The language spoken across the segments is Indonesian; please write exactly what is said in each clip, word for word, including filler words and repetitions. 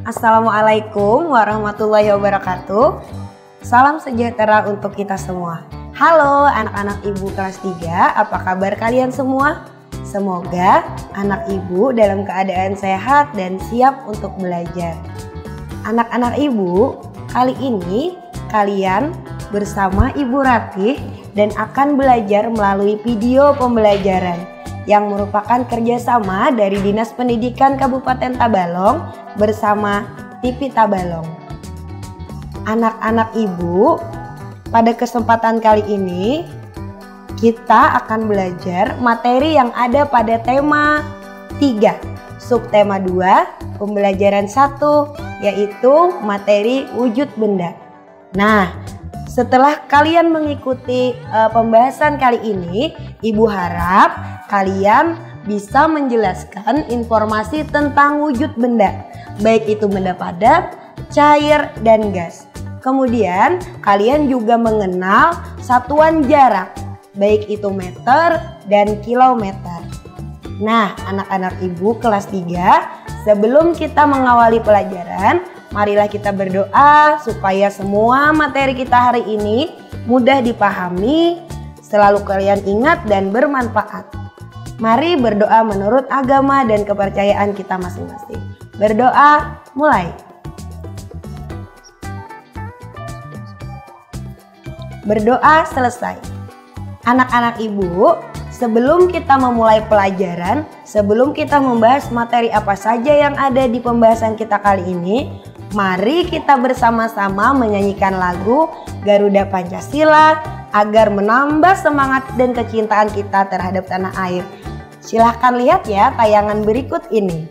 Assalamualaikum warahmatullahi wabarakatuh. Salam sejahtera untuk kita semua. Halo anak-anak ibu kelas tiga, apa kabar kalian semua? Semoga anak ibu dalam keadaan sehat dan siap untuk belajar. Anak-anak ibu, kali ini kalian bersama Ibu Ratih dan akan belajar melalui video pembelajaran yang merupakan kerjasama dari Dinas Pendidikan Kabupaten Tabalong bersama T V Tabalong. Anak-anak ibu, pada kesempatan kali ini kita akan belajar materi yang ada pada tema tiga, subtema dua, pembelajaran satu, yaitu materi wujud benda. Nah, setelah kalian mengikuti uh, pembahasan kali ini, Ibu harap kalian bisa menjelaskan informasi tentang wujud benda, baik itu benda padat, cair, dan gas. Kemudian kalian juga mengenal satuan jarak, baik itu meter dan kilometer. Nah, anak-anak ibu kelas tiga, sebelum kita mengawali pelajaran, marilah kita berdoa supaya semua materi kita hari ini mudah dipahami, selalu kalian ingat dan bermanfaat. Mari berdoa menurut agama dan kepercayaan kita masing-masing. Berdoa, mulai. Berdoa selesai. Anak-anak ibu, sebelum kita memulai pelajaran, sebelum kita membahas materi apa saja yang ada di pembahasan kita kali ini, mari kita bersama-sama menyanyikan lagu Garuda Pancasila agar menambah semangat dan kecintaan kita terhadap tanah air. Silahkan lihat ya tayangan berikut ini.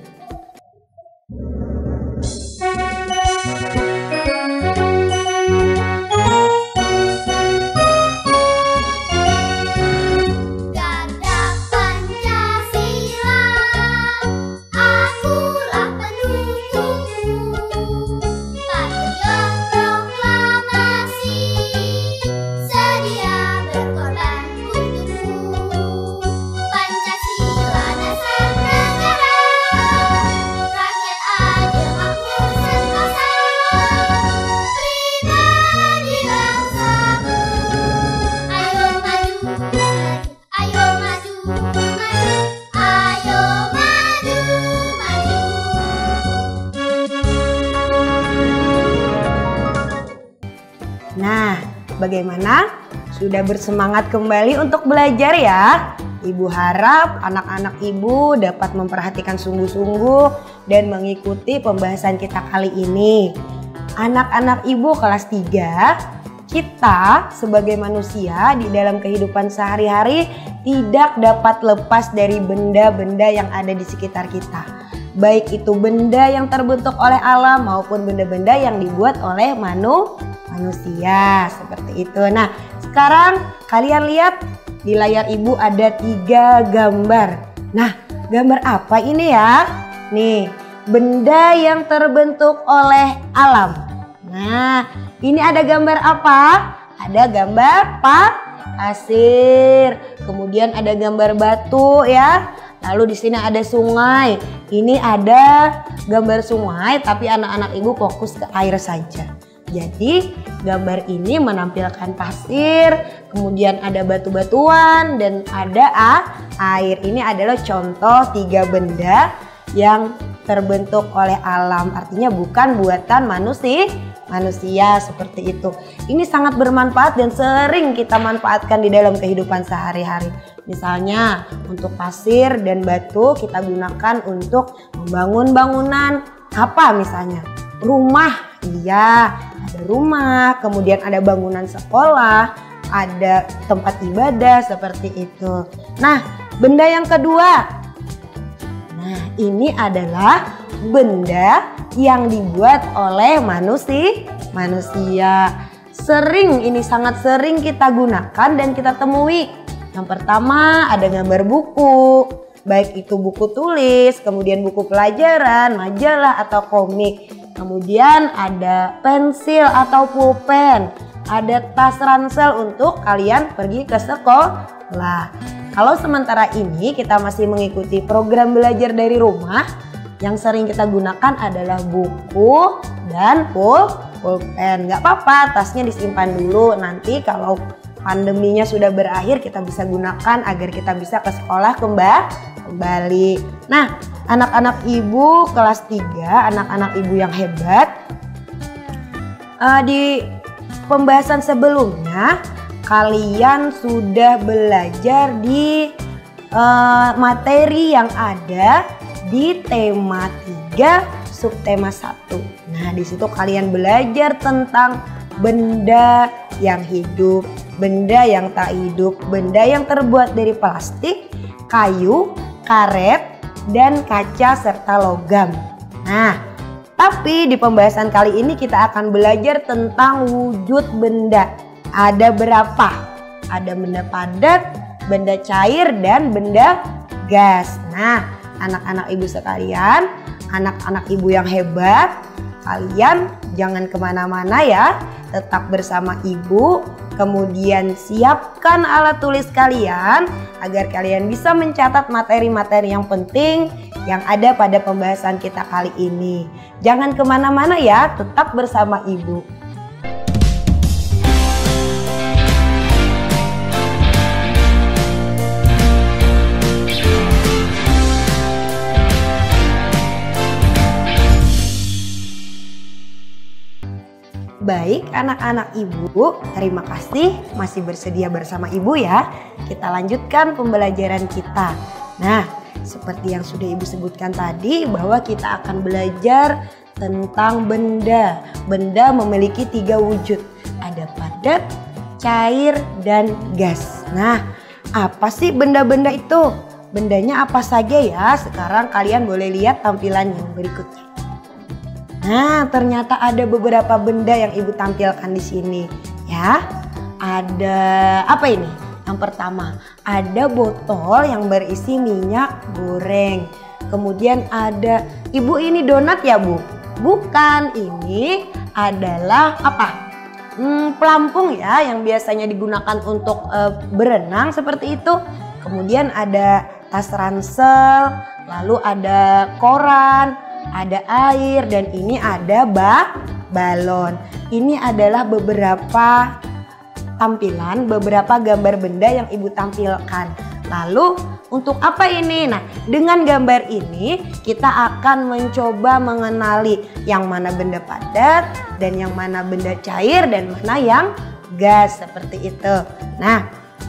Nah, bagaimana? Sudah bersemangat kembali untuk belajar ya? Ibu harap anak-anak ibu dapat memperhatikan sungguh-sungguh dan mengikuti pembahasan kita kali ini. Anak-anak ibu kelas tiga, kita sebagai manusia di dalam kehidupan sehari-hari tidak dapat lepas dari benda-benda yang ada di sekitar kita. Baik itu benda yang terbentuk oleh alam maupun benda-benda yang dibuat oleh manusia. manusia seperti itu. Nah, sekarang kalian lihat di layar ibu ada tiga gambar. Nah, gambar apa ini ya? Nih, benda yang terbentuk oleh alam. Nah, ini ada gambar apa? Ada gambar pasir. Kemudian ada gambar batu ya. Lalu di sini ada sungai. Ini ada gambar sungai, tapi anak-anak ibu fokus ke air saja. Jadi gambar ini menampilkan pasir, kemudian ada batu-batuan dan ada ah, air. Ini adalah contoh tiga benda yang terbentuk oleh alam, artinya bukan buatan manusia, manusia seperti itu. Ini sangat bermanfaat dan sering kita manfaatkan di dalam kehidupan sehari-hari. Misalnya untuk pasir dan batu kita gunakan untuk membangun bangunan apa misalnya? Rumah. Iya, ada rumah, kemudian ada bangunan sekolah, ada tempat ibadah seperti itu. Nah, benda yang kedua. Nah, ini adalah benda yang dibuat oleh manusia. Manusia. Sering, ini sangat sering kita gunakan dan kita temui. Yang pertama ada gambar buku, baik itu buku tulis, kemudian buku pelajaran, majalah atau komik. Kemudian ada pensil atau pulpen, ada tas ransel untuk kalian pergi ke sekolah. Kalau sementara ini kita masih mengikuti program belajar dari rumah, Yang sering kita gunakan adalah buku dan pul pulpen. Nggak apa-apa, tasnya disimpan dulu. Nanti kalau pandeminya sudah berakhir kita bisa gunakan agar kita bisa ke sekolah kembali. Nah, anak-anak ibu kelas tiga, anak-anak ibu yang hebat, uh, di pembahasan sebelumnya kalian sudah belajar di uh, materi yang ada di tema tiga subtema satu. Nah, di situ kalian belajar tentang benda yang hidup, benda yang tak hidup, benda yang terbuat dari plastik, kayu, karet, dan kaca serta logam. Nah, tapi di pembahasan kali ini kita akan belajar tentang wujud benda. Ada berapa? Ada benda padat, benda cair, dan benda gas. Nah, anak-anak ibu sekalian, anak-anak ibu yang hebat, kalian jangan kemana-mana ya, tetap bersama ibu. Kemudian siapkan alat tulis kalian agar kalian bisa mencatat materi-materi yang penting yang ada pada pembahasan kita kali ini. Jangan kemana-mana ya, tetap bersama ibu. Baik anak-anak ibu, terima kasih masih bersedia bersama ibu ya. Kita lanjutkan pembelajaran kita. Nah, seperti yang sudah ibu sebutkan tadi bahwa kita akan belajar tentang benda. Benda memiliki tiga wujud. Ada padat, cair, dan gas. Nah, apa sih benda-benda itu? Bendanya apa saja ya? Sekarang kalian boleh lihat tampilan yang berikutnya. Nah, ternyata ada beberapa benda yang ibu tampilkan di sini, ya. Ada apa ini? Yang pertama, ada botol yang berisi minyak goreng. Kemudian ada, ibu ini donat ya bu? Bukan, ini adalah apa? Hmm, pelampung ya, yang biasanya digunakan untuk uh, berenang seperti itu. Kemudian ada tas ransel, lalu ada koran, ada air, dan ini ada ba balon. Ini adalah beberapa tampilan, beberapa gambar benda yang ibu tampilkan. Lalu untuk apa ini? Nah, dengan gambar ini kita akan mencoba mengenali yang mana benda padat dan yang mana benda cair dan mana yang gas seperti itu. Nah,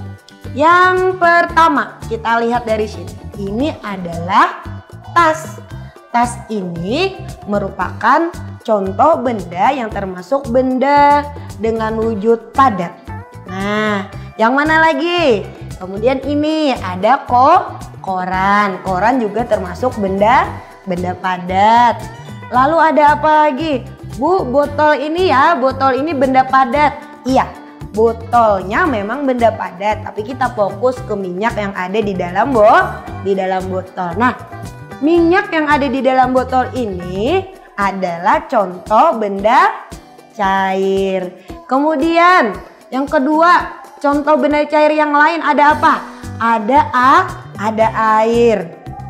yang pertama kita lihat dari sini. Ini adalah tas. Tas ini merupakan contoh benda yang termasuk benda dengan wujud padat. Nah, yang mana lagi? Kemudian ini ada ko, koran. Koran juga termasuk benda benda padat. Lalu ada apa lagi? Bu, botol ini ya, botol ini benda padat. Iya, botolnya memang benda padat, tapi kita fokus ke minyak yang ada di dalam bo, di dalam botol. Nah, minyak yang ada di dalam botol ini adalah contoh benda cair. Kemudian yang kedua, contoh benda cair yang lain ada apa? Ada a, ada air.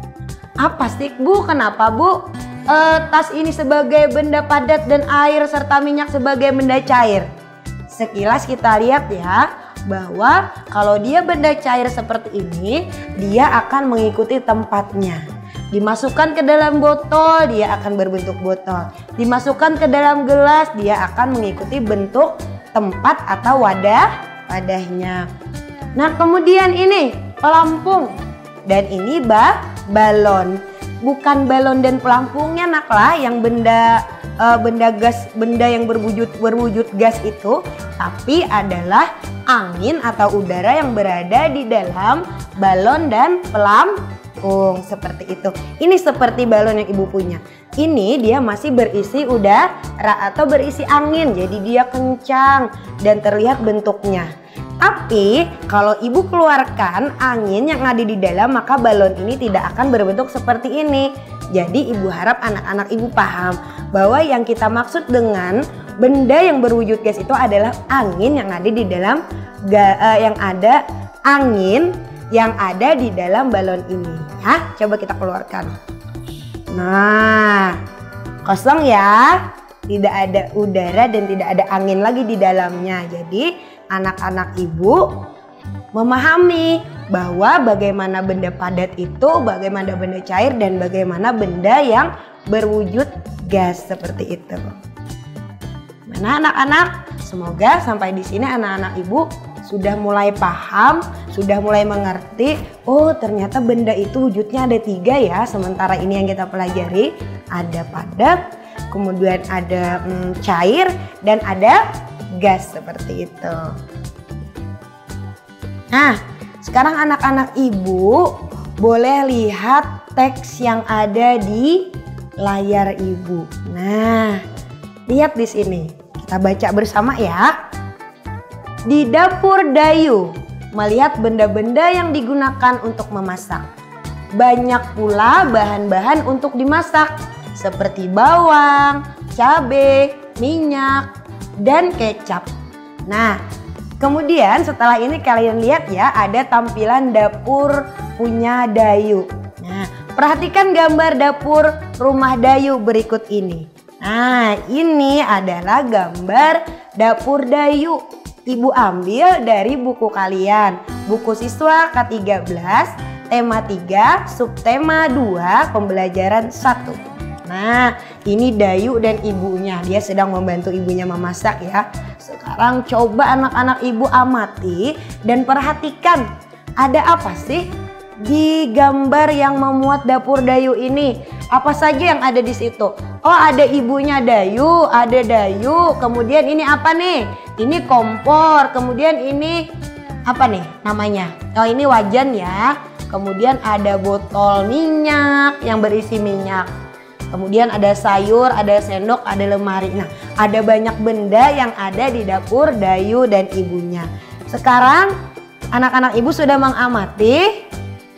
Apa sih bu? Kenapa bu? E, tas ini sebagai benda padat dan air serta minyak sebagai benda cair. Sekilas kita lihat ya, bahwa kalau dia benda cair seperti ini, dia akan mengikuti tempatnya. Dimasukkan ke dalam botol, dia akan berbentuk botol. Dimasukkan ke dalam gelas, dia akan mengikuti bentuk tempat atau wadah wadahnya. Nah, kemudian ini pelampung dan ini ba balon. Bukan balon dan pelampungnya naklah yang benda uh, benda gas, benda yang berwujud berwujud gas itu, tapi adalah angin atau udara yang berada di dalam balon dan pelampung. Seperti itu. Ini seperti balon yang ibu punya. Ini dia masih berisi udara atau berisi angin, jadi dia kencang dan terlihat bentuknya. Tapi kalau ibu keluarkan angin yang ada di dalam, maka balon ini tidak akan berbentuk seperti ini. Jadi ibu harap anak-anak ibu paham bahwa yang kita maksud dengan benda yang berwujud gas itu adalah angin yang ada di dalam uh, yang ada angin yang ada di dalam balon ini. Ya, coba kita keluarkan. Nah, kosong ya. Tidak ada udara dan tidak ada angin lagi di dalamnya. Jadi anak-anak ibu memahami bahwa bagaimana benda padat itu, bagaimana benda cair, dan bagaimana benda yang berwujud gas seperti itu. Mana anak-anak? Semoga sampai di sini anak-anak ibu sudah mulai paham, sudah mulai mengerti. Oh, ternyata benda itu wujudnya ada tiga ya. Sementara ini yang kita pelajari ada padat, kemudian ada hmm, cair, dan ada gas seperti itu. Nah, sekarang anak-anak ibu boleh lihat teks yang ada di layar ibu. Nah, lihat di sini. Kita baca bersama ya. Di dapur Dayu, melihat benda-benda yang digunakan untuk memasak. Banyak pula bahan-bahan untuk dimasak, seperti bawang, cabai, minyak, dan kecap. Nah, kemudian setelah ini kalian lihat ya, ada tampilan dapur punya Dayu. Nah, perhatikan gambar dapur rumah Dayu berikut ini. Nah, ini adalah gambar dapur Dayu. Ibu ambil dari buku kalian, buku siswa K tiga belas, tema tiga, subtema dua, pembelajaran satu. Nah, ini Dayu dan ibunya. Dia sedang membantu ibunya memasak ya. Sekarang coba anak-anak ibu amati dan perhatikan, ada apa sih di gambar yang memuat dapur Dayu ini? Apa saja yang ada di situ? Oh, ada ibunya Dayu, ada Dayu. Kemudian ini apa nih? Ini kompor. Kemudian ini apa nih namanya? Oh, ini wajan ya. Kemudian ada botol minyak yang berisi minyak. Kemudian ada sayur, ada sendok, ada lemari. Nah, ada banyak benda yang ada di dapur Dayu dan ibunya. Sekarang anak-anak ibu sudah mengamati.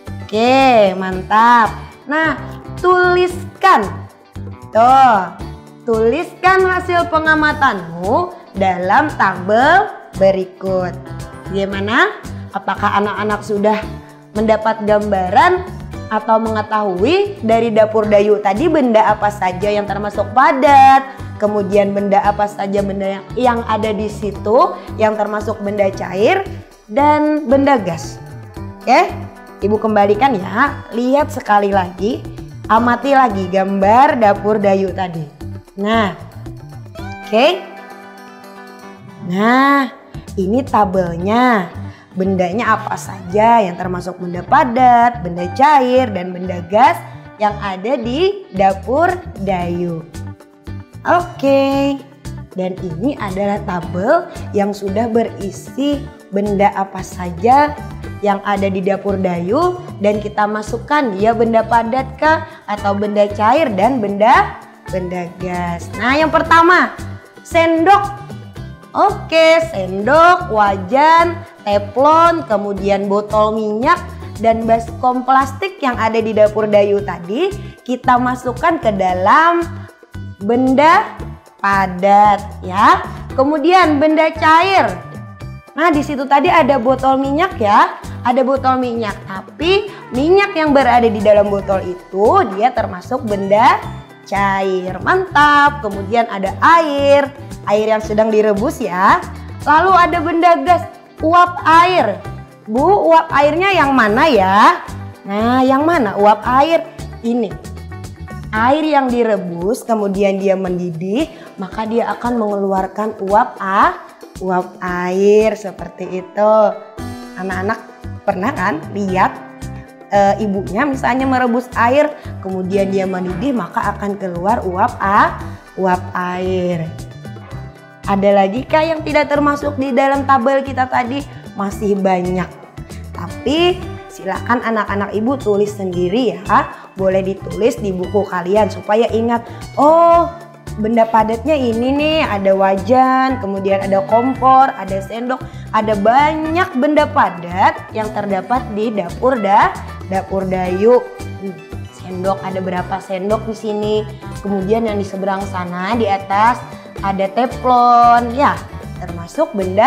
Oke, mantap. Nah, tuliskan. Tuh, tuliskan hasil pengamatanmu dalam tabel berikut. Gimana? Apakah anak-anak sudah mendapat gambaran atau mengetahui dari dapur Dayu tadi benda apa saja yang termasuk padat, kemudian benda apa saja benda yang, yang ada di situ yang termasuk benda cair dan benda gas. Oke, ibu kembalikan ya. Lihat sekali lagi, amati lagi gambar dapur Dayu tadi. Nah, oke. Nah, ini tabelnya. Bendanya apa saja yang termasuk benda padat, benda cair, dan benda gas yang ada di dapur Dayu. Oke, dan ini adalah tabel yang sudah berisi benda apa saja yang ada di dapur Dayu, dan kita masukkan dia benda padat kah atau benda cair dan benda benda gas. Nah, yang pertama, sendok. Oke, sendok, wajan, teflon, kemudian botol minyak dan baskom plastik yang ada di dapur Dayu tadi kita masukkan ke dalam benda padat ya. Kemudian benda cair. Nah, di situ tadi ada botol minyak ya, ada botol minyak. Tapi minyak yang berada di dalam botol itu dia termasuk benda cair. Mantap. Kemudian ada air, air yang sedang direbus ya. Lalu ada benda gas, uap air. Bu, uap airnya yang mana ya? Nah, yang mana uap air? Ini. Air yang direbus kemudian dia mendidih, maka dia akan mengeluarkan uap a, uap air seperti itu. Anak-anak pernah kan lihat e, ibunya misalnya merebus air, kemudian dia mendidih, maka akan keluar uap a, uap air. Ada lagi kah yang tidak termasuk di dalam tabel kita tadi? Masih banyak. Tapi silakan anak-anak ibu tulis sendiri ya. Boleh ditulis di buku kalian supaya ingat. Oh, benda padatnya ini nih, ada wajan, kemudian ada kompor, ada sendok, ada banyak benda padat yang terdapat di dapur dah, dapur Dayu. Sendok, ada berapa sendok di sini? Kemudian yang di seberang sana di atas ada teflon, ya, termasuk benda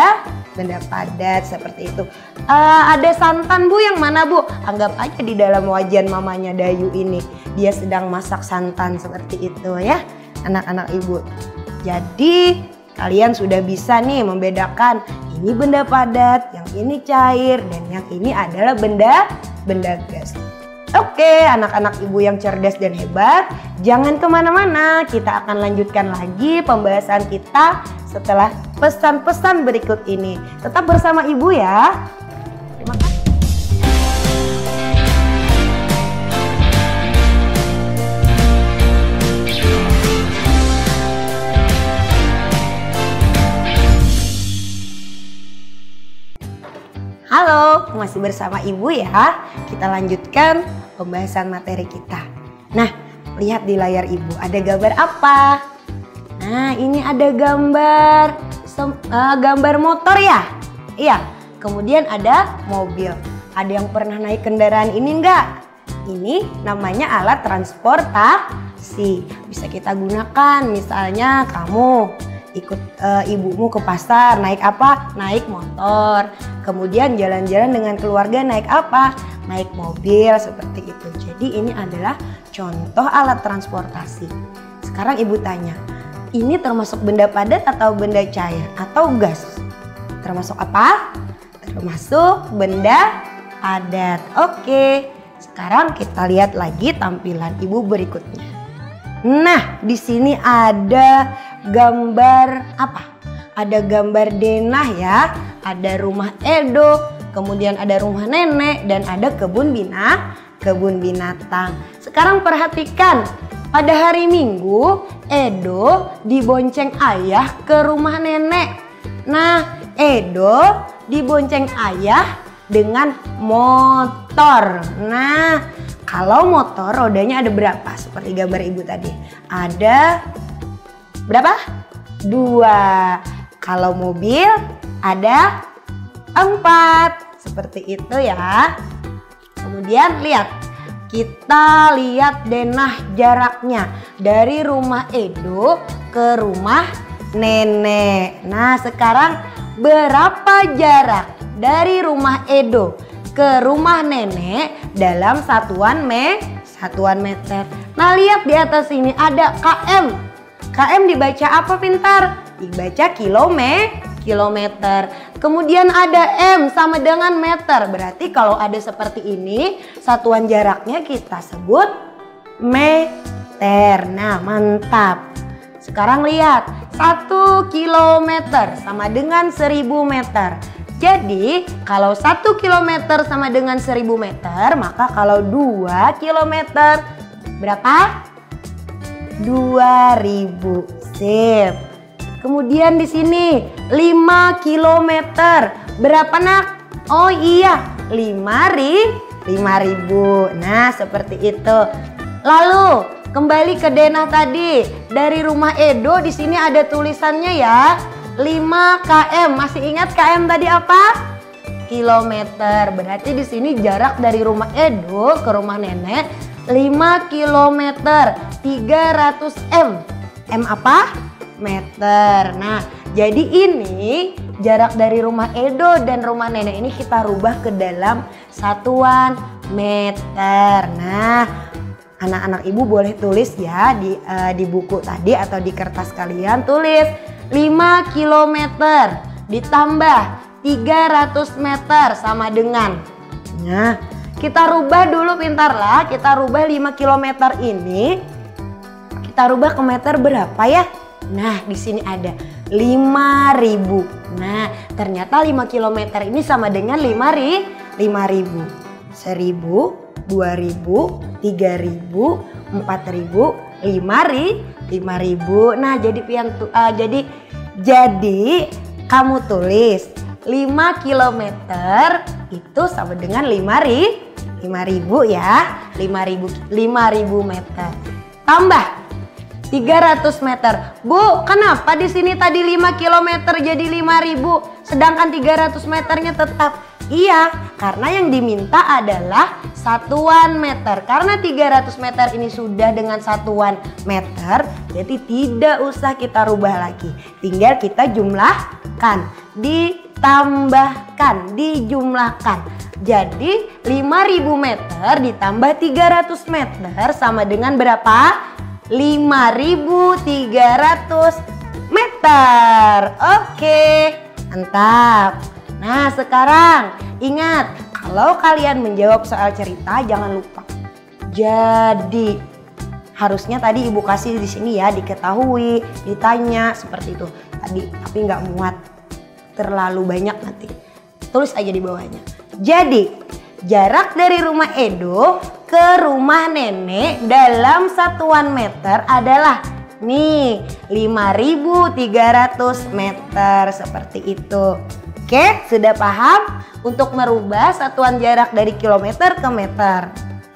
benda padat seperti itu. Uh, ada santan Bu, yang mana Bu? Anggap aja di dalam wajan mamanya Dayu ini dia sedang masak santan seperti itu ya anak-anak ibu. Jadi kalian sudah bisa nih membedakan ini benda padat, yang ini cair, dan yang ini adalah benda benda gas. Oke, anak-anak ibu yang cerdas dan hebat, jangan kemana-mana. Kita akan lanjutkan lagi pembahasan kita setelah pesan-pesan berikut ini. Tetap bersama ibu ya. Terima kasih. Halo, masih bersama ibu ya. Kita lanjutkan pembahasan materi kita. Nah, lihat di layar ibu, ada gambar apa? Nah, ini ada gambar uh, gambar motor ya? Iya. Kemudian ada mobil. Ada yang pernah naik kendaraan ini enggak? Ini namanya alat transportasi. Bisa kita gunakan, misalnya kamu ikut uh, ibumu ke pasar, naik apa? Naik motor. Kemudian jalan-jalan dengan keluarga, naik apa? Naik mobil, seperti itu. Jadi ini adalah contoh alat transportasi. Sekarang ibu tanya, ini termasuk benda padat atau benda cair atau gas? Termasuk apa? Termasuk benda padat. Oke, sekarang kita lihat lagi tampilan ibu berikutnya. Nah, di sini ada gambar apa? Ada gambar denah ya, ada rumah Edo, kemudian ada rumah nenek, dan ada kebun bina, kebun binatang. Sekarang perhatikan, pada hari Minggu Edo dibonceng ayah ke rumah nenek. Nah, Edo dibonceng ayah dengan motor. Nah, kalau motor rodanya ada berapa? Seperti gambar ibu tadi. Ada berapa? Dua. Kalau mobil ada empat. Seperti itu ya. Kemudian lihat. Kita lihat denah jaraknya. Dari rumah Edo ke rumah nenek. Nah, sekarang berapa jarak dari rumah Edo ke rumah nenek dalam satuan me satuan meter? Nah, lihat di atas ini ada km. km dibaca apa pintar? Dibaca kilome, kilometer. Kemudian ada M sama dengan meter. Berarti kalau ada seperti ini, satuan jaraknya kita sebut meter. Nah, mantap. Sekarang lihat, satu kilometer sama dengan seribu meter. Jadi, kalau satu kilometer sama dengan seribu meter, maka kalau dua kilometer berapa? dua ribu. Sip. Kemudian di sini lima kilometer. Berapa nak? Oh iya, lima ribu. Nah, seperti itu. Lalu kembali ke denah tadi. Dari rumah Edo di sini ada tulisannya ya. lima kilometer. Masih ingat kilometer tadi apa? Kilometer. Berarti di sini jarak dari rumah Edo ke rumah nenek lima kilometer. tiga ratus meter. M apa? Meter. Nah, jadi ini jarak dari rumah Edo dan rumah nenek ini kita rubah ke dalam satuan meter. Nah, anak-anak ibu boleh tulis ya di uh, di buku tadi atau di kertas kalian, tulis lima kilometer ditambah tiga ratus meter sama dengan. Nah, kita rubah dulu pintarlah. Kita rubah lima kilometer ini, kita rubah ke meter berapa ya? Nah, di sini ada lima ribu. Nah, ternyata lima kilometer ini sama dengan lima ribu. seribu, dua ribu, tiga ribu, empat ribu, lima ribu. Nah, jadi pian uh, jadi jadi kamu tulis lima kilometer itu sama dengan lima ribu ya. lima ribu meter. Tambah tiga ratus meter. Bu, kenapa di sini tadi lima kilometer jadi lima ribu sedangkan tiga ratus meternya tetap? Iya, karena yang diminta adalah satuan meter. Karena tiga ratus meter ini sudah dengan satuan meter, jadi tidak usah kita rubah lagi. Tinggal kita jumlahkan di ditambahkan, dijumlahkan. Jadi lima ribu meter ditambah tiga ratus meter sama dengan berapa? lima ribu tiga ratus meter. Oke, mantap. Nah, sekarang ingat, kalau kalian menjawab soal cerita jangan lupa. Jadi harusnya tadi ibu kasih di sini ya, diketahui, ditanya seperti itu. Tadi tapi nggak muat, terlalu banyak nanti. Tulis aja di bawahnya. Jadi jarak dari rumah Edo ke rumah nenek dalam satuan meter adalah nih lima ribu tiga ratus meter seperti itu. Oke, sudah paham untuk merubah satuan jarak dari kilometer ke meter.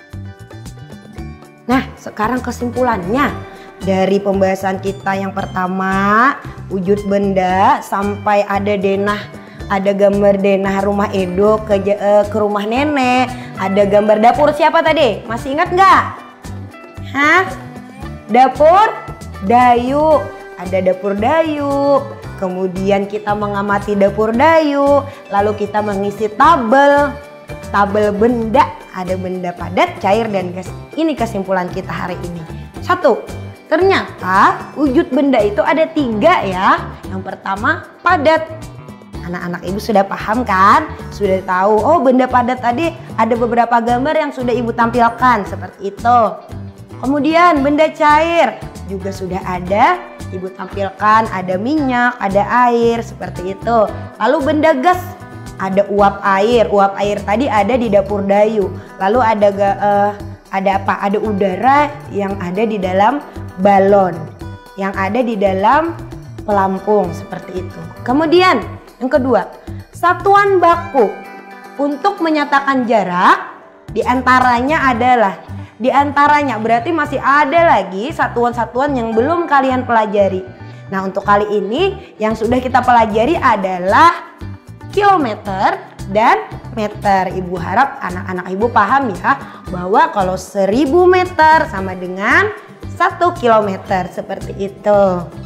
Nah, sekarang kesimpulannya dari pembahasan kita yang pertama, wujud benda sampai ada denah, ada gambar denah rumah Edo ke, uh, ke rumah nenek, ada gambar dapur siapa tadi? Masih ingat nggak? Hah? Dapur Dayu, ada dapur Dayu. Kemudian kita mengamati dapur Dayu, lalu kita mengisi tabel, tabel benda. Ada benda padat, cair, dan gas. Ini kesimpulan kita hari ini. Satu, ternyata wujud benda itu ada tiga ya. Yang pertama padat. Anak-anak ibu sudah paham kan? Sudah tahu, oh benda padat tadi ada beberapa gambar yang sudah ibu tampilkan seperti itu. Kemudian benda cair juga sudah ada, ibu tampilkan, ada minyak, ada air seperti itu. Lalu benda gas, ada uap air, uap air tadi ada di dapur Dayu. Lalu ada uh, ada apa? Ada udara yang ada di dalam balon, yang ada di dalam pelampung seperti itu. Kemudian yang kedua, satuan baku untuk menyatakan jarak diantaranya adalah diantaranya berarti masih ada lagi satuan-satuan yang belum kalian pelajari. Nah, untuk kali ini yang sudah kita pelajari adalah kilometer dan meter. Ibu harap anak-anak ibu paham ya bahwa kalau seribu meter sama dengan satu kilometer seperti itu.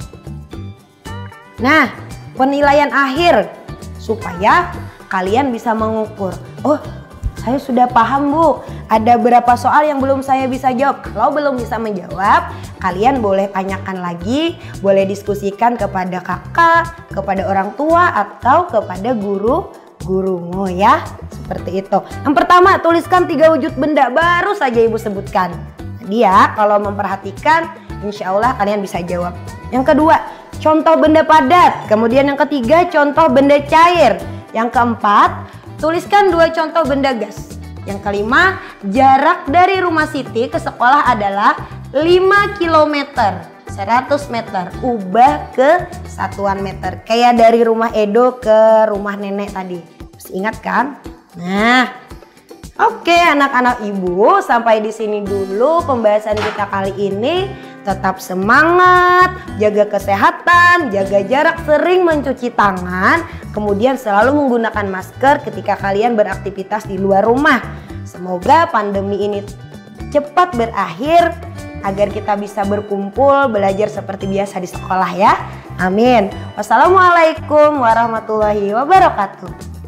Nah, penilaian akhir supaya kalian bisa mengukur. Oh, saya sudah paham Bu, ada berapa soal yang belum saya bisa jawab. Kalau belum bisa menjawab, kalian boleh tanyakan lagi, boleh diskusikan kepada kakak, kepada orang tua, atau kepada guru-gurumu ya. Seperti itu. Yang pertama, tuliskan tiga wujud benda, baru saja ibu sebutkan. Jadi ya, kalau memperhatikan, insya Allah kalian bisa jawab. Yang kedua, contoh benda padat. Kemudian yang ketiga, contoh benda cair. Yang keempat, tuliskan dua contoh benda gas. Yang kelima, jarak dari rumah Siti ke sekolah adalah lima kilometer, seratus meter. Ubah ke satuan meter. Kayak dari rumah Edo ke rumah nenek tadi. Masih ingat kan? Nah, oke anak-anak ibu, sampai di sini dulu pembahasan kita kali ini. Tetap semangat, jaga kesehatan, jaga jarak, sering mencuci tangan, kemudian selalu menggunakan masker ketika kalian beraktivitas di luar rumah. Semoga pandemi ini cepat berakhir agar kita bisa berkumpul, belajar seperti biasa di sekolah ya. Amin. Wassalamualaikum warahmatullahi wabarakatuh.